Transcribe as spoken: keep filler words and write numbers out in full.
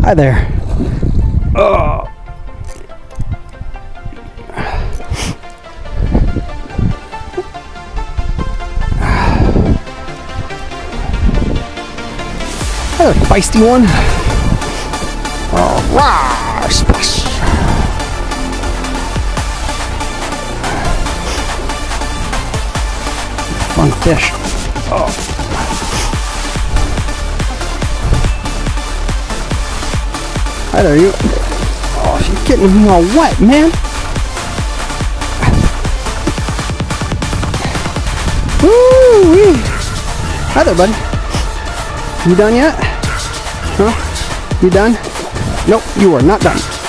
Hi there. Oh. Another feisty one. Oh, rah, splash. Fun fish. Oh. Hi there, you. Oh, she's getting me all wet, man. Woo-wee. Hi there, buddy. You done yet? Huh? You done? Nope, you are not done.